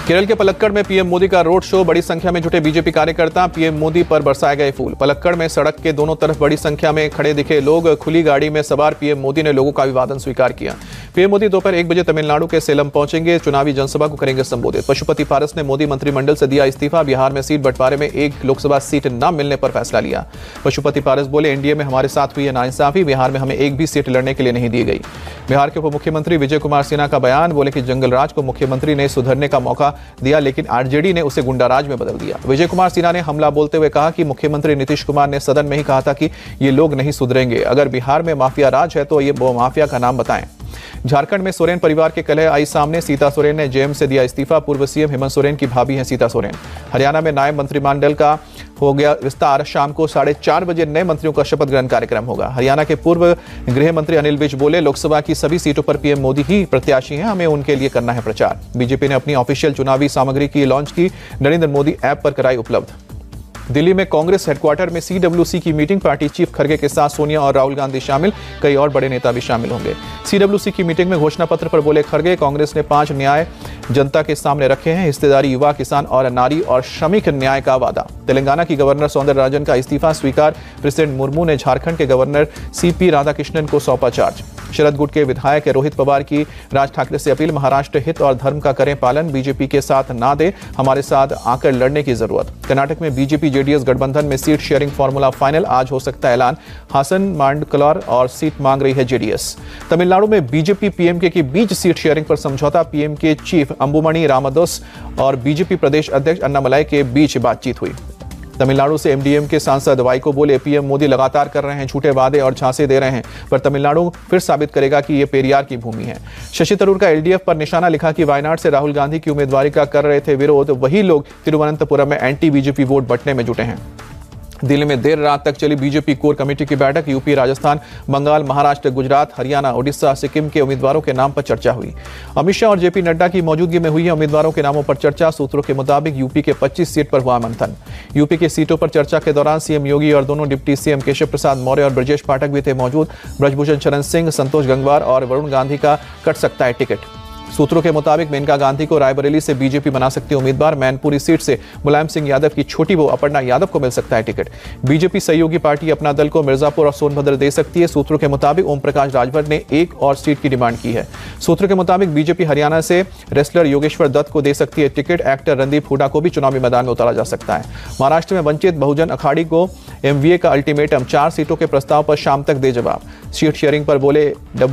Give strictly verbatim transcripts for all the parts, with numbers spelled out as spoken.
केरल के पलक्कड़ में पीएम मोदी का रोड शो। बड़ी संख्या में जुटे बीजेपी कार्यकर्ता पीएम मोदी पर बरसाए गए फूल। पलक्कड़ में सड़क के दोनों तरफ बड़ी संख्या में खड़े दिखे लोग। खुली गाड़ी में सवार पीएम मोदी ने लोगों का अभिवादन स्वीकार किया। पीएम मोदी दोपहर एक बजे तमिलनाडु के सेलम पहुंचेंगे। चुनावी जनसभा को करेंगे संबोधित। पशुपति पारस ने मोदी मंत्रिमंडल से दिया इस्तीफा। बिहार में सीट बंटवारे में एक लोकसभा सीट न मिलने पर फैसला लिया। पशुपति पारस बोले, एनडीए में हमारे साथ हुई है नाइंसाफी। बिहार में हमें एक भी सीट लड़ने के लिए नहीं दी गई। बिहार के उप मुख्यमंत्री विजय कुमार सिन्हा का बयान। बोले कि जंगलराज को मुख्यमंत्री ने सुधरने का मौका दिया, लेकिन आरजेडी ने उसे गुंडाराज में बदल दिया। विजय कुमार सिन्हा ने हमला बोलते हुए कहा कि मुख्यमंत्री नीतीश कुमार ने सदन में ही कहा था कि ये लोग नहीं सुधरेंगे। अगर बिहार में माफिया राज है तो ये वो माफिया का नाम बताएं। झारखंड में सोरेन परिवार के कलह आई सामने। सीता सोरेन ने जेएम से दिया इस्तीफा। पूर्व सीएम हेमंत सोरेन की भाभी हैं सीता सोरेन। हरियाणा में नए मंत्रिमंडल का हो गया विस्तार। शाम को साढ़े चार बजे नए मंत्रियों का शपथ ग्रहण कार्यक्रम होगा। हरियाणा के पूर्व गृह मंत्री अनिल विज बोले, लोकसभा की सभी सीटों पर पीएम मोदी ही प्रत्याशी हैं, हमें उनके लिए करना है प्रचार। बीजेपी ने अपनी ऑफिशियल चुनावी सामग्री की लॉन्च की। नरेंद्र मोदी ऐप पर कराई उपलब्ध। दिल्ली में कांग्रेस हेडक्वार्टर में सीडब्ल्यूसी की मीटिंग। पार्टी चीफ खड़गे के साथ सोनिया और राहुल गांधी शामिल। कई और बड़े नेता भी शामिल होंगे। सीडब्ल्यूसी की मीटिंग में घोषणा पत्र पर बोले खड़गे, कांग्रेस ने पांच न्याय जनता के सामने रखे हैं। हिस्सेदारी, युवा, किसान और नारी और श्रमिक न्याय का वादा। तेलंगाना की गवर्नर सौंदरराजन का इस्तीफा स्वीकार। प्रेसिडेंट मुर्मू ने झारखंड के गवर्नर सीपी राधाकृष्णन को सौंपा चार्ज। शरद गुट के विधायक रोहित पवार की राज ठाकरे से अपील। महाराष्ट्र हित और धर्म का करें पालन। बीजेपी के साथ ना दे, हमारे साथ आकर लड़ने की जरूरत। कर्नाटक में बीजेपी जेडीएस गठबंधन में सीट शेयरिंग फॉर्मूला फाइनल। आज हो सकता है ऐलान। हासन मांडकलर और सीट मांग रही है जेडीएस। तमिलनाडु में बीजेपी पीएमके की बीच सीट शेयरिंग पर समझौता। पीएमके चीफ अंबुमणि रामदास और बीजेपी प्रदेश अध्यक्ष अन्नामलाई के बीच बातचीत हुई। तमिलनाडु से एमडीएम के सांसद वाइको बोले, पीएम मोदी लगातार कर रहे हैं झूठे वादे और झांसे दे रहे हैं, पर तमिलनाडु फिर साबित करेगा कि ये पेरियार की भूमि है। शशि थरूर का एलडीएफ पर निशाना। लिखा कि वायनाड से राहुल गांधी की उम्मीदवारी का कर रहे थे विरोध, वही लोग तिरुवनंतपुरम में एंटी बीजेपी वोट बंटने में जुटे हैं। दिल्ली में देर रात तक चली बीजेपी कोर कमेटी की बैठक। यूपी, राजस्थान, बंगाल, महाराष्ट्र, गुजरात, हरियाणा, ओडिशा, सिक्किम के उम्मीदवारों के नाम पर चर्चा हुई। अमित शाह और जेपी नड्डा की मौजूदगी में हुई है उम्मीदवारों के नामों पर चर्चा। सूत्रों के मुताबिक यूपी के पच्चीस सीट पर हुआ मंथन। यूपी की सीटों पर चर्चा के दौरान सीएम योगी और दोनों डिप्टी सीएम केशव प्रसाद मौर्य और ब्रजेश पाठक भी थे मौजूद। ब्रजभूषण शरण सिंह, संतोष गंगवार और वरुण गांधी का कट सकता है टिकट। सूत्रों के मुताबिक मेनका गांधी को रायबरेली से बीजेपी बना सकती है उम्मीदवार। मैनपुरी सीट से मुलायम सिंह यादव की छोटी बहू अपर्णा यादव को मिल सकता है टिकट। बीजेपी सहयोगी पार्टी अपना दल को मिर्जापुर और सोनभद्र दे सकती है। सूत्रों के मुताबिक ओम प्रकाश राजभर ने एक और सीट की डिमांड की है। सूत्रों के मुताबिक बीजेपी हरियाणा से रेसलर योगेश्वर दत्त को दे सकती है टिकट। एक्टर रणदीप हुडा को भी चुनावी मैदान में उतारा जा सकता है। महाराष्ट्र में वंचित बहुजन अखाड़ी को एमवीए का अल्टीमेटम। चार सीटों के प्रस्ताव पर शाम तक दे जवाब। सीट शेयरिंग पर बोले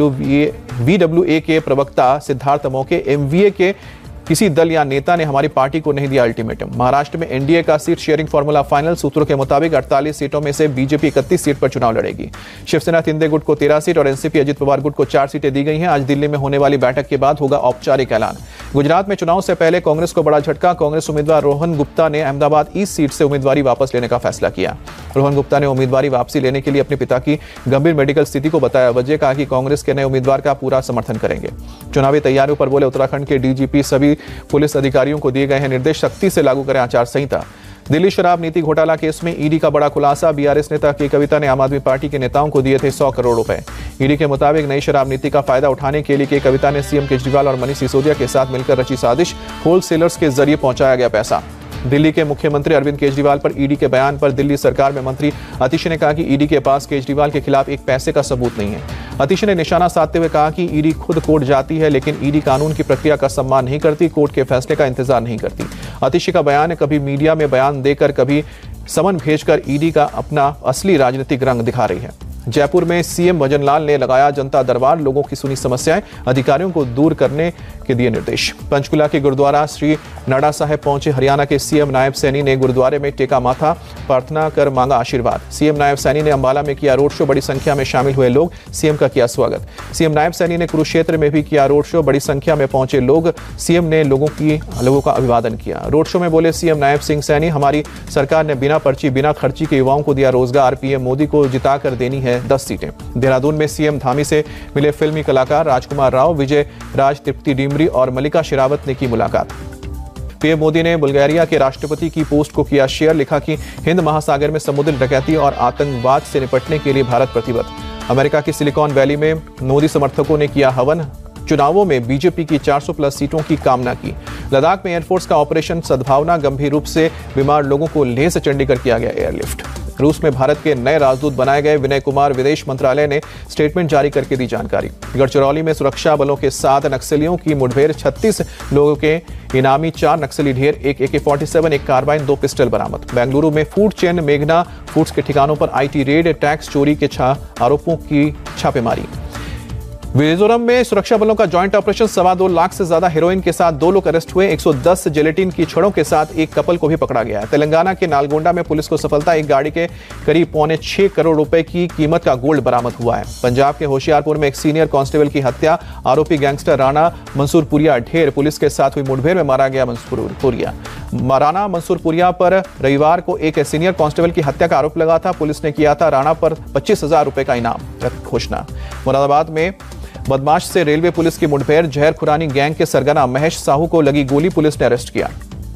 वीडब्ल्यूए के प्रवक्ता सिद्धार्थ मौके, एमवीए के किसी दल या नेता ने हमारी पार्टी को नहीं दिया अल्टीमेटम। महाराष्ट्र में एनडीए का सीट शेयरिंग फॉर्मूला फाइनल। सूत्रों के मुताबिक अड़तालीस सीटों में से बीजेपी इकतीस सीट पर चुनाव लड़ेगी। शिवसेना शिंदे गुट को तेरह सीट और एनसीपी अजित पवार गुट को चार सीटें दी गई हैं। आज दिल्ली में होने वाली बैठक के बाद होगा औपचारिक ऐलान। गुजरात में चुनाव से पहले कांग्रेस को बड़ा झटका। कांग्रेस उम्मीदवार रोहन गुप्ता ने अहमदाबाद ईस्ट सीट से उम्मीदवारी वापस लेने का फैसला किया। रोहन गुप्ता ने उम्मीदवारी वापसी लेने के लिए अपने पिता की गंभीर मेडिकल स्थिति को बताया वजह। कहा कि कांग्रेस के नए उम्मीदवार का पूरा समर्थन करेंगे। चुनावी तैयारियों पर बोले, उत्तराखंड के डीजीपी सभी पुलिस अधिकारियों को दिए गए हैं निर्देश, सख्ती से लागू करें आचार संहिता। दिल्ली शराब नीति घोटाला केस में ईडी का बड़ा खुलासा। बीआरएस नेता के कविता ने आम आदमी पार्टी के नेताओं को दिए थे सौ करोड़ रुपए। ईडी के मुताबिक नई शराब नीति का फायदा उठाने के लिए के कविता ने सीएम केजरीवाल और मनीष सिसोदिया के साथ मिलकर रची साजिश। होलसेलर्स के जरिए पहुंचाया गया पैसा। दिल्ली के मुख्यमंत्री अरविंद केजरीवाल पर ईडी के बयान पर दिल्ली सरकार में मंत्री अतिश ने कहा कि ईडी के पास केजरीवाल के खिलाफ एक पैसे का सबूत नहीं है। अतिश ने निशाना साधते हुए कहा कि ईडी खुद कोर्ट जाती है, लेकिन ईडी कानून की प्रक्रिया का सम्मान नहीं करती, कोर्ट के फैसले का इंतजार नहीं करती। अतिश का बयान कभी मीडिया में बयान देकर, कभी समन भेजकर ईडी का अपना असली राजनीतिक रंग दिखा रही है। जयपुर में सीएम भजनलाल ने लगाया जनता दरबार। लोगों की सुनी समस्याएं, अधिकारियों को दूर करने के दिए निर्देश। पंचकुला के गुरुद्वारा श्री नाडा साहेब पहुंचे हरियाणा के सीएम नायब सैनी ने गुरुद्वारे में टेका माथा, प्रार्थना कर मांगा आशीर्वाद। सीएम नायब सैनी ने अंबाला में किया रोड शो। बड़ी संख्या में शामिल हुए लोग, सीएम का किया स्वागत। सीएम नायब सैनी ने कुरुक्षेत्र में भी किया रोड शो। बड़ी संख्या में पहुंचे लोग, सीएम ने लोगों की लोगों का अभिवादन किया। रोड शो में बोले सीएम नायब सिंह सैनी, हमारी सरकार ने बिना पर्ची बिना खर्ची के युवाओं को दिया रोजगार। पीएम मोदी को जिताकर देनी है दस सीटें। देहरादून में सीएम धामी से मिले फिल्मी कलाकार राजकुमार राव, विजय राज, तृप्ति डिमरी और मल्लिका शेरावत ने की मुलाकात। पीएम मोदी ने बुल्गारिया के राष्ट्रपति की पोस्ट को किया शेयर। लिखा कि हिंद महासागर में समुद्री डकैती और आतंकवाद से निपटने के लिए भारत प्रतिबद्ध। अमेरिका की सिलिकॉन वैली में मोदी समर्थकों ने किया हवन। चुनावों में बीजेपी की चार सौ प्लस सीटों की कामना की। लद्दाख में एयरफोर्स का ऑपरेशन सद्भावना, गंभीर रूप से बीमार लोगों को लेह से चंडीगढ़ किया गया एयरलिफ्ट। रूस में भारत के नए राजदूत बनाए गए विनय कुमार विदेश मंत्रालय ने स्टेटमेंट जारी करके दी जानकारी। गढ़चिरौली में सुरक्षा बलों के साथ नक्सलियों की मुठभेड़, छत्तीस लोगों के इनामी, चार नक्सली ढेर, एक ए के फोर्टी सेवन, एक कार्बाइन, दो पिस्टल बरामद। बेंगलुरु में फूड चेन मेघना फूड्स के ठिकानों पर आईटी रेड, टैक्स चोरी के छा आरोपों की छापेमारी। मिजोरम में सुरक्षा बलों का जॉइंट ऑपरेशन, सवा दो लाख से ज्यादा हेरोइन के साथ दो लोग अरेस्ट हुए। एक सौ दस जेलेटिन की छड़ों के साथ एक कपल को भी पकड़ा गया है। तेलंगाना के नालगोंडा में पुलिस को सफलता, एक गाड़ी के करीब पौने छह करोड़ रुपए की कीमत का गोल्ड बरामद हुआ है। पंजाब के होशियारपुर में एक सीनियर कांस्टेबल की हत्या, आरोपी गैंगस्टर राणा मंसूरपुरिया ढेर पुलिस के साथ हुई मुठभेड़ में मारा गया। मंसूरपुरिया राणा मंसूरपुरिया पर रविवार को एक सीनियर कांस्टेबल की हत्या का आरोप लगा था। पुलिस ने किया था राणा पर पच्चीस हजार रुपए का इनाम घोषणा। मुरादाबाद में बदमाश से रेलवे पुलिस की मुठभेड़, जहर खुरानी गैंग के सरगना महेश साहू को लगी गोली, पुलिस ने अरेस्ट किया।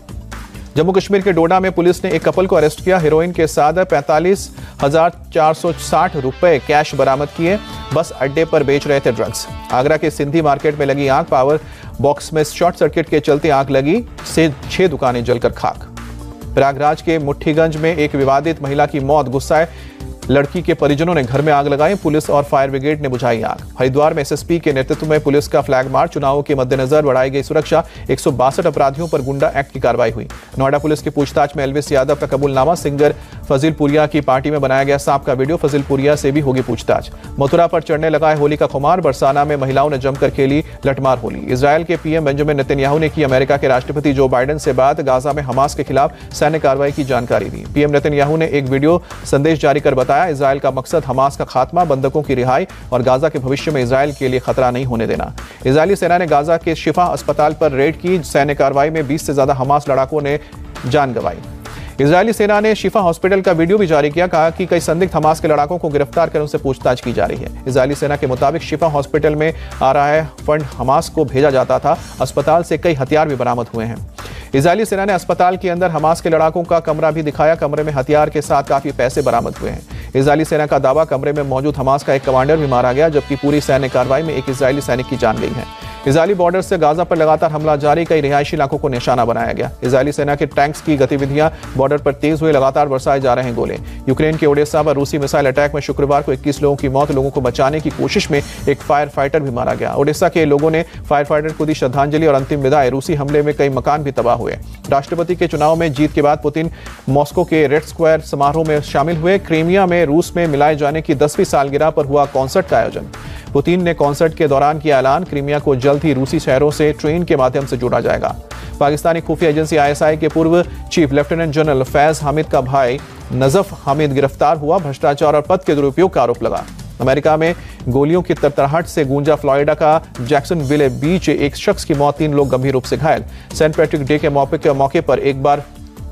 जम्मू कश्मीर के डोडा में पुलिस ने एक कपल को अरेस्ट किया। हेरोइन के साथ पैंतालीस हजार चार सौ साठ रुपए कैश बरामद किए। बस अड्डे पर बेच रहे थे ड्रग्स। आगरा के सिंधी मार्केट में लगी आग, पावर बॉक्स में शॉर्ट सर्किट के चलते आग लगी से छह दुकानें जलकर खाक। प्रयागराज के मुट्ठीगंज में एक विवादित महिला की मौत, गुस्साए लड़की के परिजनों ने घर में आग लगाई, पुलिस और फायर ब्रिगेड ने बुझाई आग। हरिद्वार में एसएसपी के नेतृत्व में पुलिस का फ्लैग मार्च, चुनावों के मद्देनजर बढ़ाई गई सुरक्षा, एक सौ बासठ अपराधियों पर गुंडा एक्ट की कार्रवाई हुई। नोएडा पुलिस की पूछताछ में एल्विस यादव का कबूलनामा, सिंगर फजीलपुरिया की पार्टी में बनाया गया सांप का वीडियो, फजीलपुरिया से भी होगी पूछताछ। मथुरा पर चढ़ने लगा है होली का खुमार, बरसाना में महिलाओं ने जमकर खेली लठमार होली। इजरायल के पीएम बेंजामिन नेतन्याहू ने की अमेरिका के राष्ट्रपति जो बाइडेन से बात, गाजा में हमास के खिलाफ सैन्य कार्रवाई की जानकारी दी। पीएम नेतन्याहू ने एक वीडियो संदेश जारी कर बताया, इजरायल का मकसद हमास का खात्मा, बंधकों की रिहाई और गाजा के भविष्य में इजरायल के लिए खतरा नहीं होने देना। इजरायली सेना ने गाजा के शिफा अस्पताल पर रेड की, सैन्य कार्रवाई में बीस से ज्यादा हमास लड़ाकों ने जान गंवाई। इजरायली सेना ने शिफा हॉस्पिटल का वीडियो भी जारी किया, कहा कि कई संदिग्ध हमास के लड़ाकों को गिरफ्तार कर उनसे पूछताछ की जा रही है। इजरायली सेना के मुताबिक शिफा हॉस्पिटल में आ रहा है फंड हमास को भेजा जाता था। अस्पताल से कई हथियार भी बरामद हुए हैं। इजरायली सेना ने अस्पताल के अंदर हमास के लड़ाकों का कमरा भी दिखाया, कमरे में हथियार के साथ काफी पैसे बरामद हुए हैं। इजरायली सेना का दावा, कमरे में मौजूद हमास का एक कमांडर भी मारा गया, जबकि पूरी सैन्य कार्रवाई में एक इजरायली सैनिक की जान गई है। इजरायली बॉर्डर से गाजा पर लगातार हमला जारी, कई रिहायशी इलाकों को निशाना बनाया गया। इजरायली सेना के टैंक्स की गतिविधियां बॉर्डर पर तेज हुए, लगातार बरसाए जा रहे हैं गोले। यूक्रेन के ओडेसा पर रूसी मिसाइल अटैक में शुक्रवार को इक्कीस लोगों की मौत, लोगों को बचाने की कोशिश में एक फायर फाइटर भी मारा गया। ओडेसा के लोगों ने फायर फाइटर को दी श्रद्धांजलि और अंतिम विदाई। रूसी हमले में कई मकान भी तबाह हुए। राष्ट्रपति के चुनाव में जीत के बाद पुतिन मॉस्को के रेड स्क्वायर समारोह में शामिल हुए। क्रीमिया में रूस में मिलाए जाने की दसवीं सालगिरह पर हुआ कॉन्सर्ट का आयोजन। पुतिन ने कॉन्सर्ट के दौरान किया ऐलान, क्रीमिया को जल्द ही रूसी शहरों से ट्रेन के माध्यम से जोड़ा जाएगा। पाकिस्तानी खुफिया एजेंसी आईएसआई के पूर्व chief lieutenant general Faiz Hamid का भाई नजफ हामिद गिरफ्तार हुआ, भ्रष्टाचार और पद के दुरुपयोग का आरोप लगा। अमेरिका में गोलियों की तरतराहट से गूंजा फ्लोरिडा का जैक्सनविले बीच, एक शख्स की मौत, तीन लोग गंभीर रूप से घायल। सेंट पैट्रिक डे के मौके के मौके पर एक बार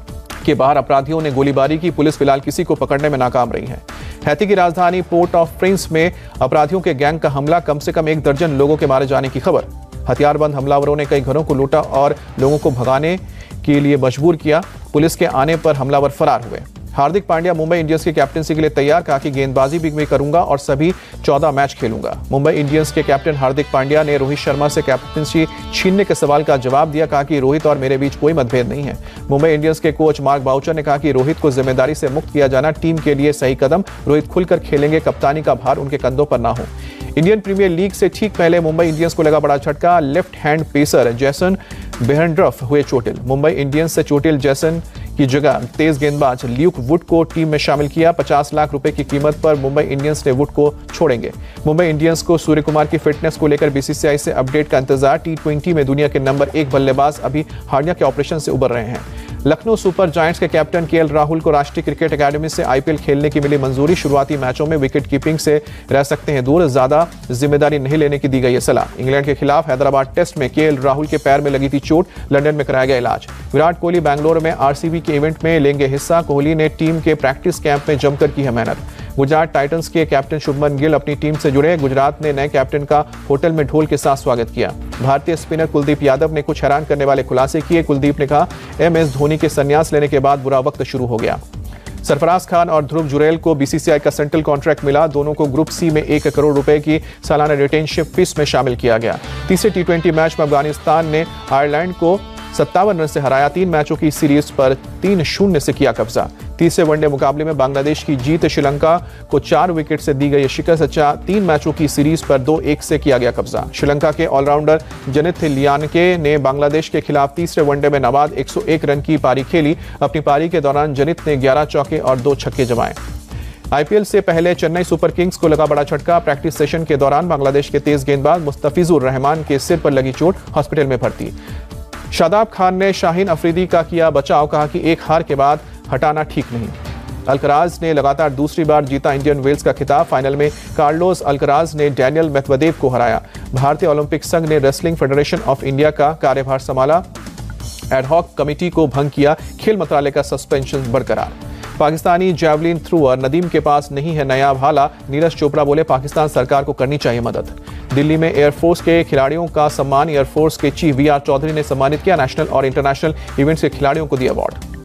के बाहर अपराधियों ने गोलीबारी की, पुलिस फिलहाल किसी को पकड़ने में नाकाम रही है। हैती की राजधानी पोर्ट ऑफ प्रिंस में अपराधियों के गैंग का हमला, कम से कम एक दर्जन लोगों के मारे जाने की खबर। हथियारबंद हमलावरों ने कई घरों को लूटा और लोगों को भगाने के लिए मजबूर किया। पुलिस के आने पर हमलावर फरार हुए। हार्दिक पांड्या मुंबई इंडियंस की कैप्टनसी के लिए तैयार, कहा कि गेंदबाजी भी मैं करूंगा और सभी चौदह मैच खेलूंगा। मुंबई इंडियंस के कैप्टन हार्दिक पांड्या ने रोहित शर्मा से कैप्टनसी छीनने के सवाल का जवाब दिया, कहा कि रोहित और मेरे बीच कोई मतभेद नहीं है। मुंबई इंडियंस के कोच मार्क बाउचर ने कहा कि रोहित को जिम्मेदारी से मुक्त किया जाना टीम के लिए सही कदम, रोहित खुलकर खेलेंगे, कप्तानी का भार उनके कंधों पर ना हो। इंडियन प्रीमियर लीग से ठीक पहले मुंबई इंडियंस को लगा बड़ा झटका, लेफ्ट हैंड पेसर जैसन बेहरंड्रफ हुए चोटिल। मुंबई इंडियंस से चोटिल जैसन की जगह तेज गेंदबाज ल्यूक वुड को टीम में शामिल किया। पचास लाख रुपए की कीमत पर मुंबई इंडियंस ने वुड को छोड़ेंगे। मुंबई इंडियंस को सूर्य कुमार की फिटनेस को लेकर बीसीसीआई से अपडेट का इंतजार। टी ट्वेंटी में दुनिया के नंबर एक बल्लेबाज अभी हार्निया के ऑपरेशन से उबर रहे हैं। लखनऊ सुपर जायंट्स के कैप्टन केएल राहुल को राष्ट्रीय क्रिकेट अकादमी से आईपीएल खेलने की मिली मंजूरी। शुरुआती मैचों में विकेट कीपिंग से रह सकते हैं दूर, ज्यादा जिम्मेदारी नहीं लेने की दी गई है सलाह। इंग्लैंड के खिलाफ हैदराबाद टेस्ट में केएल राहुल के पैर में लगी थी चोट, लंदन में कराया गया इलाज। विराट कोहली बैंगलोर में आरसीबी के इवेंट में लेंगे हिस्सा। कोहली ने टीम के प्रैक्टिस कैंप में जमकर की है मेहनत। गुजरात टाइटंस के कैप्टन शुभमन गिल अपनी टीम से जुड़े। गुजरात ने नए कैप्टन का होटल में ढोल के साथ स्वागत किया। भारतीय स्पिनर कुलदीप यादव ने कुछ हैरान करने वाले खुलासे किए। कुलदीप ने कहा, एम एस धोनी के संन्यास लेने के बाद बुरा वक्त शुरू हो गया। सरफराज खान और ध्रुव जुरैल को बीसीसीआई का सेंट्रल कॉन्ट्रैक्ट मिला। दोनों को ग्रुप सी में एक करोड़ रुपए की सालाना रिटेनशिप फीस में शामिल किया गया। तीसरे टी ट्वेंटी मैच में अफगानिस्तान ने आयरलैंड को सत्तावन रन से हराया। तीन मैचों की सीरीज पर तीन शून्य से किया कब्जा। तीसरे वनडे मुकाबले में बांग्लादेश की जीत, श्रीलंका को चार विकेट से दी गई शिकस्त। तीन मैचों की सीरीज पर दो एक से किया गया कब्जा। श्रीलंका के ऑलराउंडर जनित लियानके ने बांग्लादेश के खिलाफ तीसरे वनडे में नाबाद एक सौ एक रन की पारी खेली। अपनी पारी के दौरान जनित ने ग्यारह चौके और दो छक्के जमाए। आईपीएल से पहले चेन्नई सुपर किंग्स को लगा बड़ा झटका। प्रैक्टिस सेशन के दौरान बांग्लादेश के तेज गेंदबाज मुस्तफिजुर रहमान के सिर पर लगी चोट, हॉस्पिटल में भर्ती। शादाब खान ने शाहीन अफरीदी का किया बचाव, कहा कि एक हार के बाद हटाना ठीक नहीं। अल्कराज ने लगातार दूसरी बार जीता इंडियन वेल्स का खिताब। फाइनल में कार्लोस अल्कराज ने डैनियल मेदवेदेव को हराया। भारतीय ओलंपिक संघ ने रेसलिंग फेडरेशन ऑफ इंडिया का कार्यभार संभाला। एडहॉक कमेटी को भंग किया। खेल मंत्रालय का सस्पेंशन बरकरार। पाकिस्तानी जैवलिन थ्रोअर नदीम के पास नहीं है नया भाला। नीरज चोपड़ा बोले, पाकिस्तान सरकार को करनी चाहिए मदद। दिल्ली में एयरफोर्स के खिलाड़ियों का सम्मान एयरफोर्स के चीफ वी आर चौधरी ने सम्मानित किया। नेशनल और इंटरनेशनल इवेंट्स के खिलाड़ियों को दिया अवार्ड।